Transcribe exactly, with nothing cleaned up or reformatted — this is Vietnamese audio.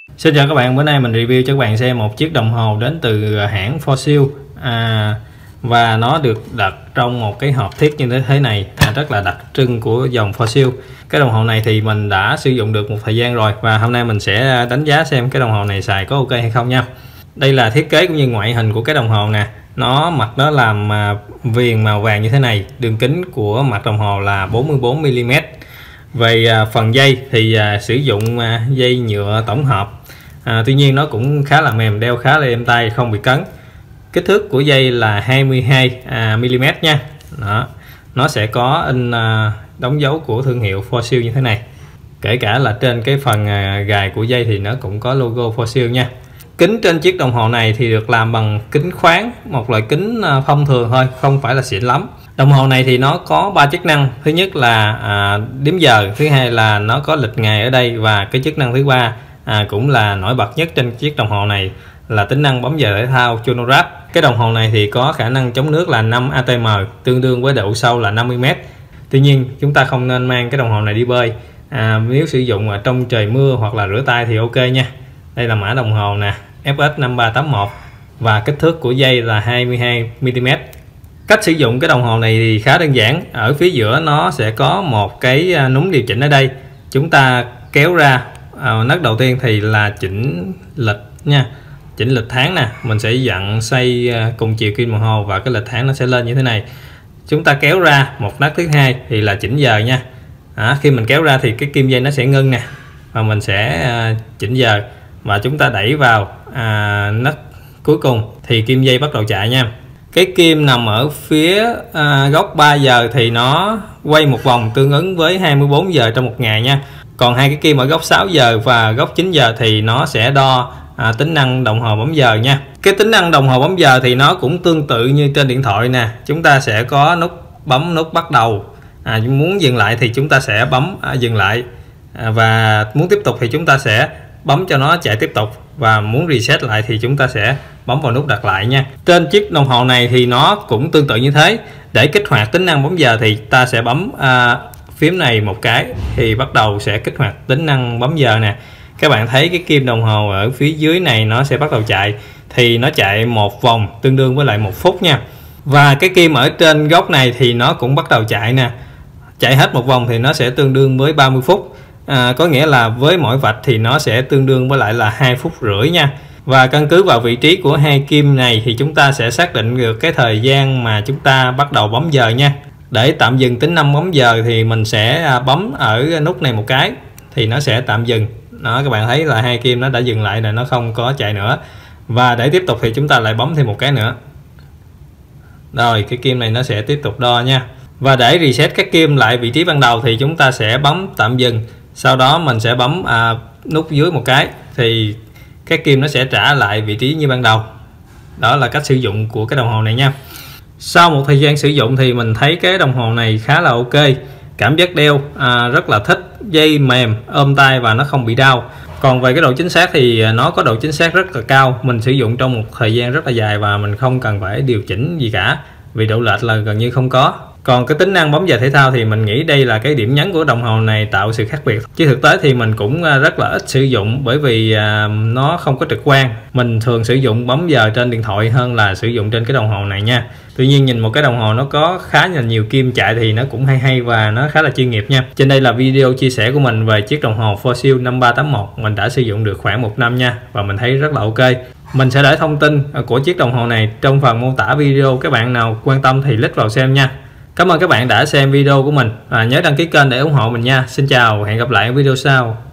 Xin chào các bạn, bữa nay mình review cho các bạn xem một chiếc đồng hồ đến từ hãng Fossil à, và nó được đặt trong một cái hộp thiết như thế này, à, rất là đặc trưng của dòng Fossil. Cái đồng hồ này thì mình đã sử dụng được một thời gian rồi và hôm nay mình sẽ đánh giá xem cái đồng hồ này xài có ok hay không nha. Đây là thiết kế cũng như ngoại hình của cái đồng hồ nè. Nó mặt nó làm viền màu vàng như thế này, đường kính của mặt đồng hồ là bốn mươi bốn mi li mét. Về à, phần dây thì à, sử dụng à, dây nhựa tổng hợp, à, tuy nhiên nó cũng khá là mềm, đeo khá là êm tay, không bị cấn. Kích thước của dây là hai mươi hai mi li mét nha. Đó. Nó sẽ có in à, đóng dấu của thương hiệu Fossil như thế này. Kể cả là trên cái phần à, gài của dây thì nó cũng có logo Fossil nha. Kính trên chiếc đồng hồ này thì được làm bằng kính khoáng, một loại kính à, thông thường thôi, không phải là xịn lắm. Đồng hồ này thì nó có ba chức năng. Thứ nhất là à, đếm giờ, thứ hai là nó có lịch ngày ở đây, và cái chức năng thứ ba à, cũng là nổi bật nhất trên chiếc đồng hồ này là tính năng bấm giờ thể thao chronograph. Cái đồng hồ này thì có khả năng chống nước là năm a tê em, tương đương với độ sâu là năm mươi mét. Tuy nhiên chúng ta không nên mang cái đồng hồ này đi bơi, à, nếu sử dụng ở trong trời mưa hoặc là rửa tay thì ok nha. Đây là mã đồng hồ nè, ép ét năm ba tám một, và kích thước của dây là hai mươi hai mi li mét. Cách sử dụng cái đồng hồ này thì khá đơn giản. Ở phía giữa nó sẽ có một cái núm điều chỉnh ở đây. Chúng ta kéo ra, à, nấc đầu tiên thì là chỉnh lịch nha, chỉnh lịch tháng nè. Mình sẽ dặn xoay cùng chiều kim đồng hồ và cái lịch tháng nó sẽ lên như thế này. Chúng ta kéo ra một nấc thứ hai thì là chỉnh giờ nha. À, khi mình kéo ra thì cái kim dây nó sẽ ngưng nè, và mình sẽ à, chỉnh giờ. Và chúng ta đẩy vào à, nấc cuối cùng thì kim dây bắt đầu chạy nha. Cái kim nằm ở phía à, góc ba giờ thì nó quay một vòng tương ứng với hai mươi bốn giờ trong một ngày nha. Còn hai cái kim ở góc sáu giờ và góc chín giờ thì nó sẽ đo à, tính năng đồng hồ bấm giờ nha. Cái tính năng đồng hồ bấm giờ thì nó cũng tương tự như trên điện thoại nè. Chúng ta sẽ có nút bấm nút bắt đầu, à, muốn dừng lại thì chúng ta sẽ bấm à, dừng lại, à, và muốn tiếp tục thì chúng ta sẽ bấm cho nó chạy tiếp tục, và muốn reset lại thì chúng ta sẽ bấm vào nút đặt lại nha. Trên chiếc đồng hồ này thì nó cũng tương tự như thế. Để kích hoạt tính năng bấm giờ thì ta sẽ bấm à, phím này một cái thì bắt đầu sẽ kích hoạt tính năng bấm giờ nè. Các bạn thấy cái kim đồng hồ ở phía dưới này nó sẽ bắt đầu chạy, thì nó chạy một vòng tương đương với lại một phút nha. Và cái kim ở trên góc này thì nó cũng bắt đầu chạy nè. Chạy hết một vòng thì nó sẽ tương đương với ba mươi phút. À, có nghĩa là với mỗi vạch thì nó sẽ tương đương với lại là hai phút rưỡi nha. Và căn cứ vào vị trí của hai kim này thì chúng ta sẽ xác định được cái thời gian mà chúng ta bắt đầu bấm giờ nha. Để tạm dừng tính năng bấm giờ thì mình sẽ bấm ở nút này một cái thì nó sẽ tạm dừng. Đó, các bạn thấy là hai kim nó đã dừng lại, là nó không có chạy nữa. Và để tiếp tục thì chúng ta lại bấm thêm một cái nữa. Rồi cái kim này nó sẽ tiếp tục đo nha. Và để reset các kim lại vị trí ban đầu thì chúng ta sẽ bấm tạm dừng. Sau đó mình sẽ bấm à, nút dưới một cái thì các kim nó sẽ trả lại vị trí như ban đầu. Đó là cách sử dụng của cái đồng hồ này nha. Sau một thời gian sử dụng thì mình thấy cái đồng hồ này khá là ok. Cảm giác đeo à, rất là thích, dây mềm, ôm tay và nó không bị đau. Còn về cái độ chính xác thì nó có độ chính xác rất là cao. Mình sử dụng trong một thời gian rất là dài và mình không cần phải điều chỉnh gì cả, vì độ lệch là gần như không có. Còn cái tính năng bấm giờ thể thao thì mình nghĩ đây là cái điểm nhấn của đồng hồ này, tạo sự khác biệt. Chứ thực tế thì mình cũng rất là ít sử dụng, bởi vì à, nó không có trực quan. Mình thường sử dụng bấm giờ trên điện thoại hơn là sử dụng trên cái đồng hồ này nha. Tuy nhiên nhìn một cái đồng hồ nó có khá là nhiều kim chạy thì nó cũng hay hay và nó khá là chuyên nghiệp nha. Trên đây là video chia sẻ của mình về chiếc đồng hồ Fossil năm ba tám một. Mình đã sử dụng được khoảng một năm nha, và mình thấy rất là ok. Mình sẽ để thông tin của chiếc đồng hồ này trong phần mô tả video. Các bạn nào quan tâm thì click vào xem nha. Cảm ơn các bạn đã xem video của mình, và nhớ đăng ký kênh để ủng hộ mình nha. Xin chào và hẹn gặp lại ở video sau.